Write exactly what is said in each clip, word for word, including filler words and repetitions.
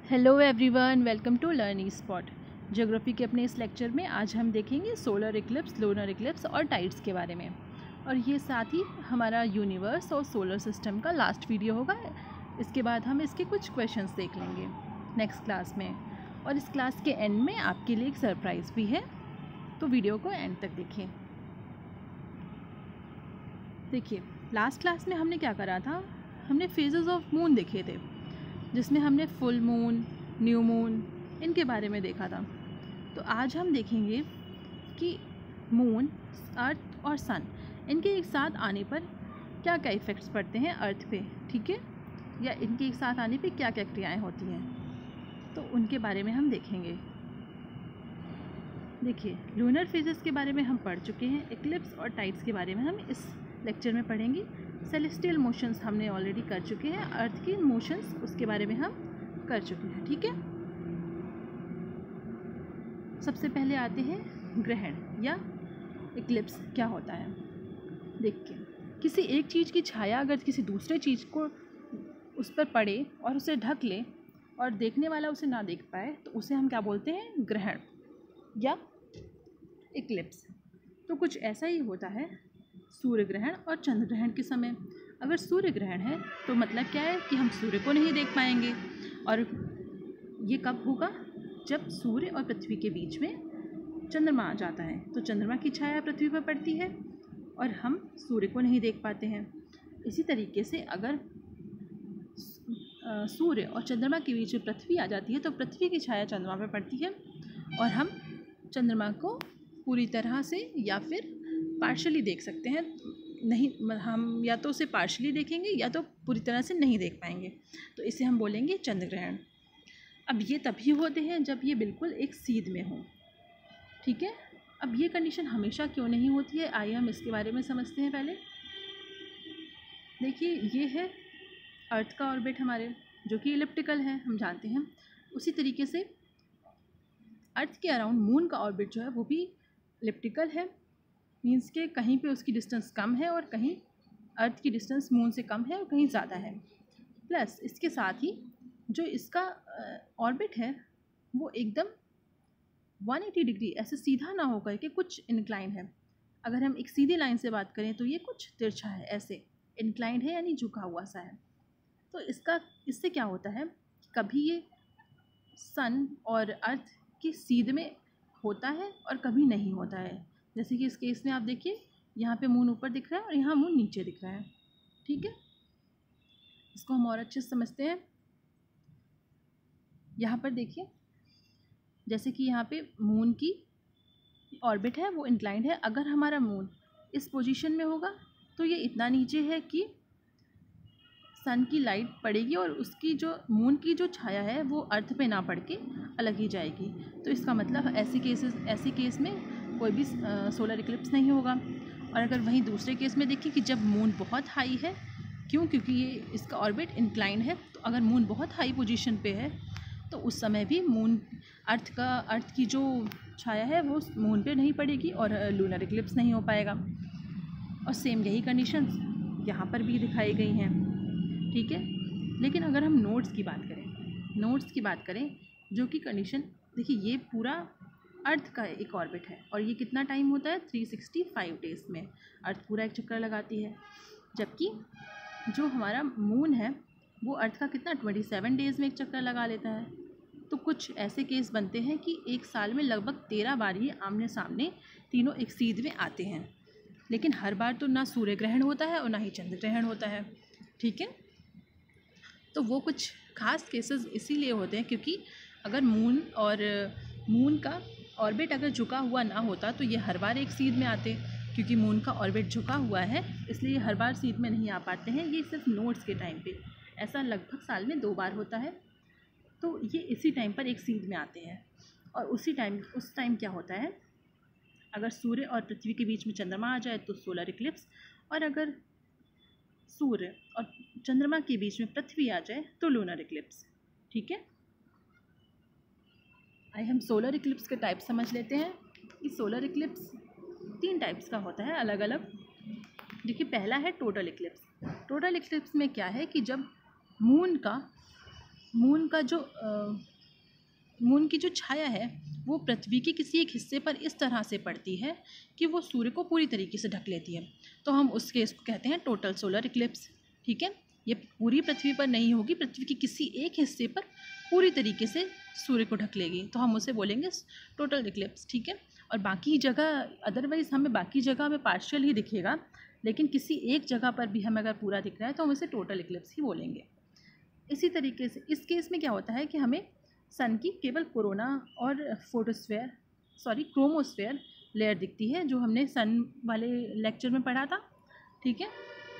Hello everyone, welcome to learning spot. Geography के अपने इस लेक्चर में आज हम देखेंगे सोलर इक्लिप्स, लूनर इक्लिप्स और टाइड्स के बारे में। और ये साथ ही हमारा यूनिवर्स और सोलर सिस्टम का लास्ट वीडियो होगा। इसके बाद हम इसके कुछ क्वेश्चंस देख लेंगे नेक्स्ट क्लास में। और इस क्लास के एंड में आपके लिए एक सरप्राइज़ भी है, तो वीडियो को एंड तक देखिए। देखिए, लास्ट क्लास में हमने क्या करा था, हमने फेजेस ऑफ मून देखे थे, जिसमें हमने फुल मून, न्यू मून, इनके बारे में देखा था। तो आज हम देखेंगे कि मून, अर्थ और सन, इनके एक साथ आने पर क्या क्या इफ़ेक्ट्स पड़ते हैं अर्थ पे, ठीक है, या इनके एक साथ आने पे क्या क्या क्रियाएं होती हैं, तो उनके बारे में हम देखेंगे। देखिए, लूनर फेजेस के बारे में हम पढ़ चुके हैं, इक्लिप्स और टाइड्स के बारे में हम इस लेक्चर में पढ़ेंगे। सेलेस्टियल मोशंस हमने ऑलरेडी कर चुके हैं, अर्थ की मोशंस उसके बारे में हम कर चुके हैं, ठीक है। सबसे पहले आते हैं ग्रहण या इक्लिप्स क्या होता है। देखिए, किसी एक चीज़ की छाया अगर किसी दूसरे चीज़ को उस पर पड़े और उसे ढक ले और देखने वाला उसे ना देख पाए, तो उसे हम क्या बोलते हैं, ग्रहण या इक्लिप्स। तो कुछ ऐसा ही होता है सूर्य ग्रहण और चंद्र ग्रहण के समय। अगर सूर्य ग्रहण है तो मतलब क्या है कि हम सूर्य को नहीं देख पाएंगे, और ये कब होगा, जब सूर्य और पृथ्वी के बीच में चंद्रमा आ जाता है, तो चंद्रमा की छाया पृथ्वी पर पड़ती है और हम सूर्य को नहीं देख पाते हैं। इसी तरीके से अगर सूर्य और चंद्रमा के बीच में पृथ्वी आ जाती है, तो पृथ्वी की छाया चंद्रमा पर पड़ती है और हम चंद्रमा को पूरी तरह से या फिर पार्शली देख सकते हैं। नहीं, हम या तो उसे पार्शली देखेंगे या तो पूरी तरह से नहीं देख पाएंगे, तो इसे हम बोलेंगे चंद्र ग्रहण। अब ये तभी होते हैं जब ये बिल्कुल एक सीध में हो, ठीक है। अब ये कंडीशन हमेशा क्यों नहीं होती है, आइए हम इसके बारे में समझते हैं पहले। देखिए, ये है अर्थ का ऑर्बिट हमारे, जो कि इलिप्टिकल है, हम जानते हैं। उसी तरीके से अर्थ के अराउंड मून का ऑर्बिट जो है वो भी इलिप्टिकल है, मीन्स के कहीं पे उसकी डिस्टेंस कम है और कहीं अर्थ की डिस्टेंस मून से कम है और कहीं ज़्यादा है। प्लस इसके साथ ही जो इसका ऑर्बिट है वो एकदम एक सौ अस्सी डिग्री ऐसे सीधा ना होकर के कुछ इंक्लाइन है। अगर हम एक सीधी लाइन से बात करें तो ये कुछ तिरछा है, ऐसे इंक्लाइंड है, यानी झुका हुआ सा है। तो इसका इससे क्या होता है, कभी ये सन और अर्थ की सीध में होता है और कभी नहीं होता है। जैसे कि इस केस में आप देखिए, यहाँ पे मून ऊपर दिख रहा है और यहाँ मून नीचे दिख रहा है, ठीक है। इसको हम और अच्छे से समझते हैं। यहाँ पर देखिए, जैसे कि यहाँ पे मून की ऑर्बिट है वो इंक्लाइंड है। अगर हमारा मून इस पोजीशन में होगा तो ये इतना नीचे है कि सन की लाइट पड़ेगी और उसकी जो मून की जो छाया है वो अर्थ पे ना पड़ के अलग ही जाएगी। तो इसका मतलब ऐसी केसेस ऐसी केस में कोई भी सोलर इक्लिप्स नहीं होगा। और अगर वहीं दूसरे केस में देखिए कि जब मून बहुत हाई है, क्यों, क्योंकि ये इसका ऑर्बिट इंक्लाइन है, तो अगर मून बहुत हाई पोजीशन पे है तो उस समय भी मून अर्थ का अर्थ की जो छाया है वो मून पे नहीं पड़ेगी और लूनर इक्लिप्स नहीं हो पाएगा। और सेम यही कंडीशन यहाँ पर भी दिखाई गई हैं, ठीक है। लेकिन अगर हम नोड्स की बात करें नोड्स की बात करें जो कि कंडीशन, देखिए, ये पूरा अर्थ का एक ऑर्बिट है और ये कितना टाइम होता है, तीन सौ पैंसठ डेज़ में अर्थ पूरा एक चक्कर लगाती है। जबकि जो हमारा मून है वो अर्थ का कितना सत्ताईस डेज़ में एक चक्कर लगा लेता है। तो कुछ ऐसे केस बनते हैं कि एक साल में लगभग तेरह बार ही आमने सामने तीनों एक सीध में आते हैं। लेकिन हर बार तो ना सूर्य ग्रहण होता है और ना ही चंद्र ग्रहण होता है, ठीक है। तो वो कुछ खास केसेस इसीलिए होते हैं क्योंकि अगर मून और मून का ऑर्बिट अगर झुका हुआ ना होता तो ये हर बार एक सीध में आते। क्योंकि मून का ऑर्बिट झुका हुआ है इसलिए हर बार सीध में नहीं आ पाते हैं। ये सिर्फ नोड्स के टाइम पे, ऐसा लगभग साल में दो बार होता है, तो ये इसी टाइम पर एक सीध में आते हैं। और उसी टाइम उस टाइम क्या होता है, अगर सूर्य और पृथ्वी के बीच में चंद्रमा आ जाए तो सोलर इक्लिप्स, और अगर सूर्य और चंद्रमा के बीच में पृथ्वी आ जाए तो लूनर इक्लिप्स, ठीक है। आइए हम सोलर इक्लिप्स के टाइप समझ लेते हैं कि सोलर इक्लिप्स तीन टाइप्स का होता है अलग अलग। देखिए, पहला है टोटल इक्लिप्स। टोटल इक्लिप्स में क्या है कि जब मून का मून का जो मून की जो छाया है वो पृथ्वी के किसी एक हिस्से पर इस तरह से पड़ती है कि वो सूर्य को पूरी तरीके से ढक लेती है, तो हम उस केस को कहते हैं टोटल सोलर इक्लिप्स। ठीक है, ये पूरी पृथ्वी पर नहीं होगी, पृथ्वी के किसी एक हिस्से पर पूरी तरीके से सूर्य को ढक लेगी, तो हम उसे बोलेंगे टोटल इक्लिप्स। ठीक है, और बाकी जगह अदरवाइज़ हमें बाकी जगह में पार्शियल ही दिखेगा, लेकिन किसी एक जगह पर भी हमें अगर पूरा दिख रहा है तो हम इसे टोटल इक्लिप्स ही बोलेंगे। इसी तरीके से इस केस में क्या होता है कि हमें सन की केवल कोरोना और फोटोस्फेयर सॉरी क्रोमोस्फेयर लेयर दिखती है, जो हमने सन वाले लेक्चर में पढ़ा था। ठीक है,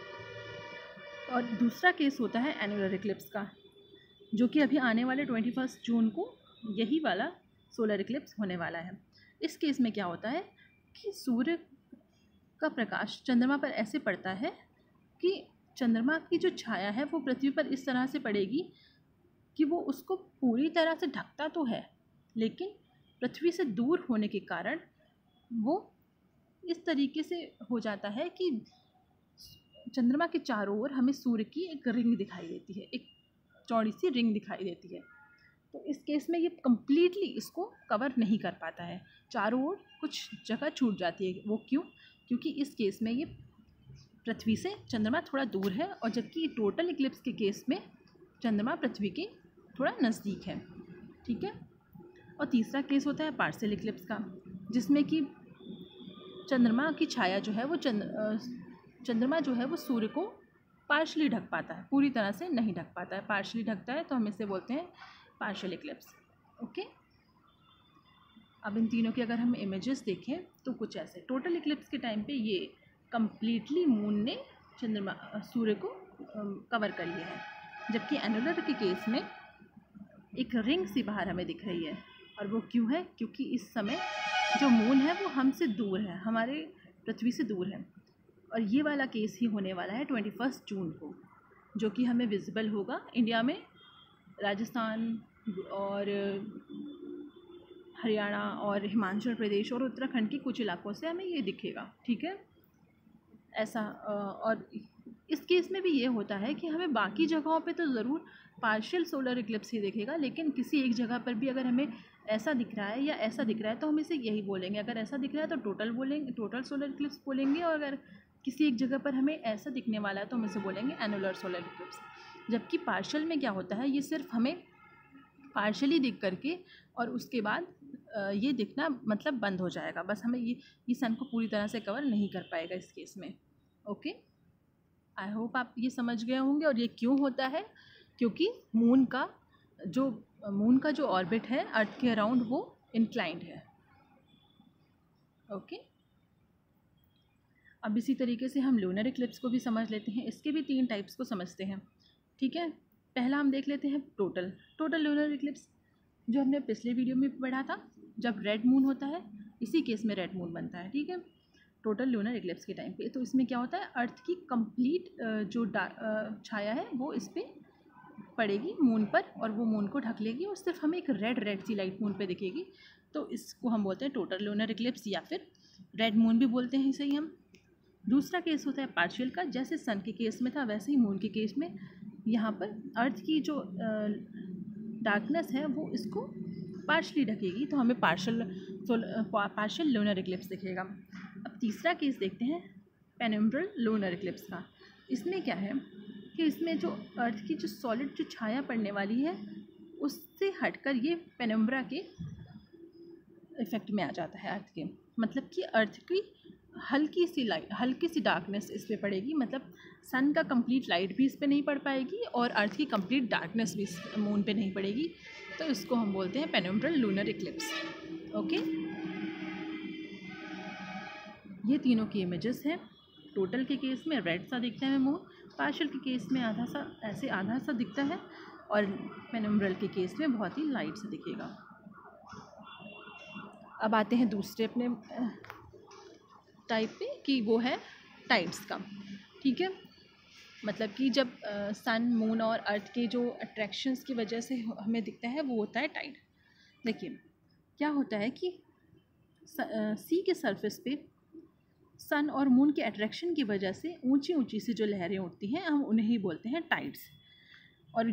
और दूसरा केस होता है एनुलर इक्लिप्स का, जो कि अभी आने वाले ट्वेंटी फर्स्ट जून को यही वाला सोलर इक्लिप्स होने वाला है। इस केस में क्या होता है कि सूर्य का प्रकाश चंद्रमा पर ऐसे पड़ता है कि चंद्रमा की जो छाया है वो पृथ्वी पर इस तरह से पड़ेगी कि वो उसको पूरी तरह से ढकता तो है, लेकिन पृथ्वी से दूर होने के कारण वो इस तरीके से हो जाता है कि चंद्रमा के चारों ओर हमें सूर्य की एक रिंग दिखाई देती है, एक चौड़ी सी रिंग दिखाई देती है। तो इस केस में ये कम्प्लीटली इसको कवर नहीं कर पाता है, चारों ओर कुछ जगह छूट जाती है। वो क्यों? क्योंकि इस केस में ये पृथ्वी से चंद्रमा थोड़ा दूर है, और जबकि टोटल इक्लिप्स के केस में चंद्रमा पृथ्वी के थोड़ा नज़दीक है। ठीक है, और तीसरा केस होता है पार्शियल इक्लिप्स का, जिसमें कि चंद्रमा की छाया जो है वो चंद्र चंद्रमा जो है वो सूर्य को पार्शली ढक पाता है, पूरी तरह से नहीं ढक पाता है, पार्शली ढकता है, तो हम इसे बोलते हैं पार्शियल इक्लिप्स। ओके, अब इन तीनों की अगर हम इमेजेस देखें तो कुछ ऐसे, टोटल इक्लिप्स के टाइम पे ये कम्प्लीटली मून ने चंद्रमा सूर्य को कवर कर लिया है, जबकि एनुलर के केस में एक रिंग सी बाहर हमें दिख रही है। और वो क्यों है? क्योंकि इस समय जो मून है वो हमसे दूर है, हमारे पृथ्वी से दूर है, और ये वाला केस ही होने वाला है ट्वेंटी फर्स्ट जून को, जो कि हमें विजिबल होगा इंडिया में, राजस्थान और हरियाणा और हिमाचल प्रदेश और उत्तराखंड के कुछ इलाकों से हमें ये दिखेगा। ठीक है, ऐसा। और इस केस में भी ये होता है कि हमें बाकी जगहों पे तो ज़रूर पार्शियल सोलर इक्लिप्स ही दिखेगा, लेकिन किसी एक जगह पर भी अगर हमें ऐसा दिख रहा है या ऐसा दिख रहा है तो हम इसे यही बोलेंगे। अगर ऐसा दिख रहा है तो टोटल बोलेंगे, टोटल सोलर इक्लिप्स बोलेंगे, और अगर किसी एक जगह पर हमें ऐसा दिखने वाला है तो हम इसे बोलेंगे एनुलर सोलर इक्लिप्स। जबकि पार्शियल में क्या होता है, ये सिर्फ हमें पार्शियली दिख करके और उसके बाद ये दिखना मतलब बंद हो जाएगा, बस हमें ये ये सन को पूरी तरह से कवर नहीं कर पाएगा इस केस में। ओके, आई होप आप ये समझ गए होंगे। और ये क्यों होता है? क्योंकि मून का जो मून का जो ऑर्बिट है अर्थ के अराउंड वो इंक्लाइंड है। ओके, अब इसी तरीके से हम लूनर इक्लिप्स को भी समझ लेते हैं। इसके भी तीन टाइप्स को समझते हैं। ठीक है, पहला हम देख लेते हैं टोटल टोटल लूनर इक्लिप्स, जो हमने पिछले वीडियो में पढ़ा था। जब रेड मून होता है, इसी केस में रेड मून बनता है। ठीक है, टोटल लूनर इक्लिप्स के टाइम पे, तो इसमें क्या होता है, अर्थ की कंप्लीट जो छाया है वो इस पर पड़ेगी मून पर, और वो मून को ढक लेगी, और सिर्फ हमें एक रेड रेड सी लाइट मून पे दिखेगी। तो इसको हम बोलते हैं टोटल लूनर इक्लिप्स, या फिर रेड मून भी बोलते हैं इसे ही हम। दूसरा केस होता है पार्शियल का, जैसे सन के केस में था वैसे ही मून के केस में यहाँ पर अर्थ की जो डार्कनेस है वो इसको पार्शली ढकेगी, तो हमें पार्शियल पार्शियल लूनर इक्लिप्स दिखेगा। अब तीसरा केस देखते हैं पेनिम्ब्रल लूनर इक्लिप्स का। इसमें क्या है कि इसमें जो अर्थ की जो सॉलिड जो छाया पड़ने वाली है उससे हटकर ये पेनिम्ब्रा के इफ़ेक्ट में आ जाता है अर्थ के, मतलब कि अर्थ की हल्की सी लाइट हल्की सी डार्कनेस इस पर पड़ेगी, मतलब सन का कंप्लीट लाइट भी इस पर नहीं पड़ पाएगी और अर्थ की कंप्लीट डार्कनेस भी मून पे नहीं पड़ेगी। तो इसको हम बोलते हैं पेनिम्ब्रल लूनर इक्लिप्स। ओके, ये तीनों की इमेजेस हैं। टोटल के केस में रेड सा दिखता है मून, पार्शियल के केस में आधा सा ऐसे आधा सा दिखता है, और पेनिम्ब्रल के केस में बहुत ही लाइट सा दिखेगा। अब आते हैं दूसरे अपने टाइप पे कि वो है टाइड्स का। ठीक है, मतलब कि जब सन मून और अर्थ के जो अट्रैक्शंस की वजह से हमें दिखता है वो होता है टाइड। देखिए क्या होता है कि सी के सरफेस पे सन और मून के अट्रैक्शन की वजह से ऊंची ऊंची सी जो लहरें उठती हैं हम उन्हें ही बोलते हैं टाइड्स। और ये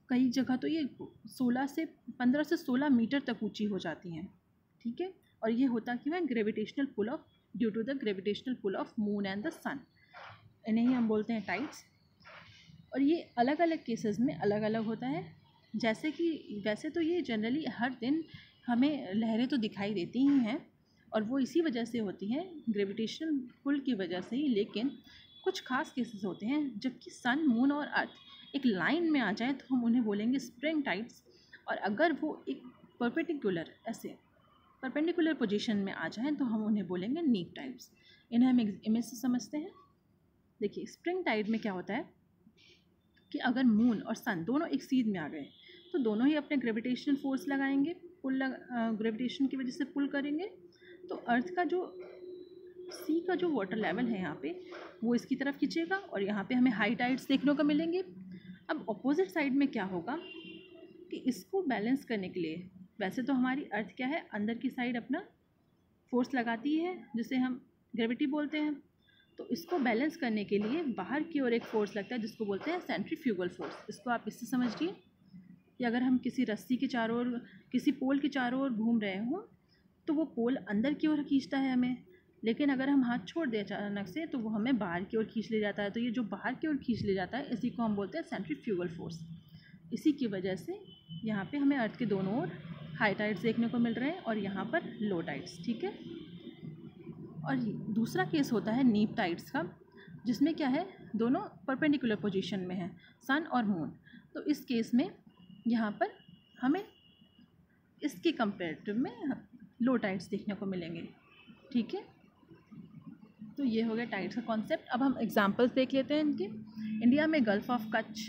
कई जगह तो ये सोलह से पंद्रह से सोलह मीटर तक ऊंची हो जाती हैं, ठीक है। और ये होता क्यों है? Gravitational pull of due to the gravitational pull of moon and the sun, इन्हें ही हम बोलते हैं टाइड्स। और ये अलग अलग केसेस में अलग अलग होता है। जैसे कि वैसे तो ये जनरली हर दिन हमें लहरें तो दिखाई देती ही हैं, और वो इसी वजह से होती हैं, ग्रेविटेशनल पुल की वजह से ही। लेकिन कुछ खास केसेस होते हैं जबकि सन, मून और अर्थ एक लाइन में आ जाए तो हम उन्हें बोलेंगे स्प्रिंग टाइड्स। और अगर वो एक परपेंडिकुलर ऐसे परपेंडिकुलर पोजीशन में आ जाएं तो हम उन्हें बोलेंगे नीप टाइड्स। इन्हें हम इमेज से समझते हैं। देखिए, स्प्रिंग टाइड में क्या होता है कि अगर मून और सन दोनों एक सीध में आ गए तो दोनों ही अपने ग्रेविटेशनल फोर्स लगाएंगे, पुल लग, ग्रेविटेशन की वजह से पुल करेंगे। तो अर्थ का जो सी का जो वाटर लेवल है यहाँ पे वो इसकी तरफ खींचेगा और यहाँ पे हमें हाई टाइड्स देखने को मिलेंगे। अब अपोजिट साइड में क्या होगा कि इसको बैलेंस करने के लिए, वैसे तो हमारी अर्थ क्या है, अंदर की साइड अपना फोर्स लगाती है जिसे हम ग्रेविटी बोलते हैं। तो इसको बैलेंस करने के लिए बाहर की ओर एक फ़ोर्स लगता है जिसको बोलते हैं सेंट्रीफ्यूगल फोर्स। इसको आप इससे समझिए कि अगर हम किसी रस्सी के चारों ओर, किसी पोल के चारों ओर घूम रहे हों तो वो पोल अंदर की ओर खींचता है हमें, लेकिन अगर हम हाथ छोड़ दें अचानक से तो वो हमें बाहर की ओर खींच ले जाता है। तो ये जो बाहर की ओर खींच ले जाता है इसी को हम बोलते हैं सेंट्रीफ्यूगल फोर्स। इसी की वजह से यहाँ पे हमें अर्थ के दोनों ओर हाई टाइड्स देखने को मिल रहे हैं और यहाँ पर लो टाइड्स, ठीक है। और दूसरा केस होता है नीप टाइड्स का, जिसमें क्या है, दोनों परपेंडिकुलर पोजीशन में है, सन और मून। तो इस केस में यहाँ पर हमें इसके कंपेरेटिव में लो टाइड्स देखने को मिलेंगे, ठीक है। तो ये हो गया टाइड्स का कॉन्सेप्ट। अब हम एग्जांपल्स देख लेते हैं इनके। इंडिया में gulf of Kutch,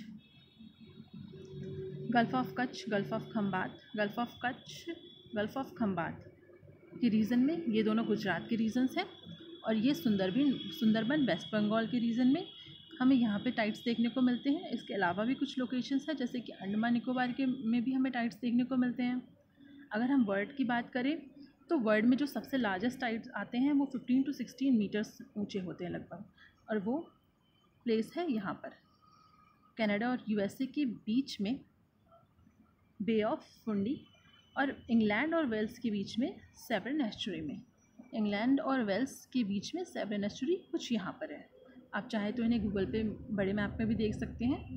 gulf of Kutch, gulf of Khambhat, gulf of Kutch, gulf of Khambhat के रीजन में, ये दोनों गुजरात के रीजन्स हैं। और ये सुंदरबन सुंदरबन वेस्ट बंगाल के रीजन में हमें यहाँ पे टाइड्स देखने को मिलते हैं। इसके अलावा भी कुछ लोकेशंस हैं जैसे कि अंडमान निकोबार के में भी हमें टाइड्स देखने को मिलते हैं। अगर हम वर्ल्ड की बात करें तो वर्ल्ड में जो सबसे लार्जेस्ट टाइड्स आते हैं वो फिफ्टीन टू सिक्सटीन मीटर्स ऊंचे होते हैं लगभग, और वो प्लेस है यहाँ पर कनाडा और यूएसए के बीच में बे ऑफ फुंडी, और इंग्लैंड और वेल्स के बीच में सेवरन एस्चुरी में। इंग्लैंड और वेल्स के बीच में सेवरन एस्चुरी कुछ यहाँ पर है। आप चाहे तो इन्हें गूगल पे बड़े मैप में भी देख सकते हैं।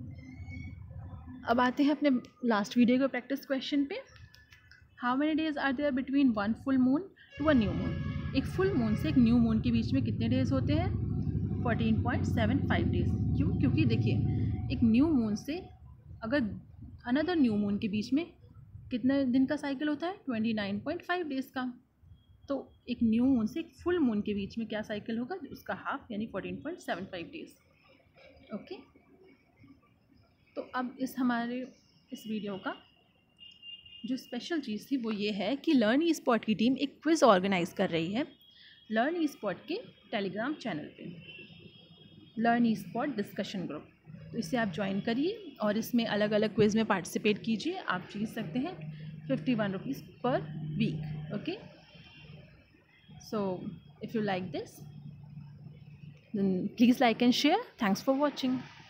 अब आते हैं अपने लास्ट वीडियो के प्रैक्टिस क्वेश्चन पे। How many days are there between one full moon to a new moon? एक फुल मून से एक न्यू मून के बीच में कितने डेज होते हैं? Fourteen point seven five days. क्यों? क्योंकि देखिए, एक न्यू मून से अगर अनदर न्यू मून के बीच में कितने दिन का साइकिल होता है? Twenty nine point five days का। तो एक न्यू मून से एक फुल मून के बीच में क्या साइकिल होगा? उसका हाफ, यानी fourteen point seven five days. Okay, तो अब इस हमारे इस वीडियो का जो स्पेशल चीज़ थी वो ये है कि लर्न ई स्पॉट की टीम एक क्विज़ ऑर्गेनाइज़ कर रही है लर्न ई स्पॉट के टेलीग्राम चैनल पे, learn e spot discussion group. तो इसे आप ज्वाइन करिए और इसमें अलग अलग क्विज़ में पार्टिसिपेट कीजिए। आप जीत सकते हैं fifty one rupees per week. Okay, so if you like this then please like and share. Thanks for watching.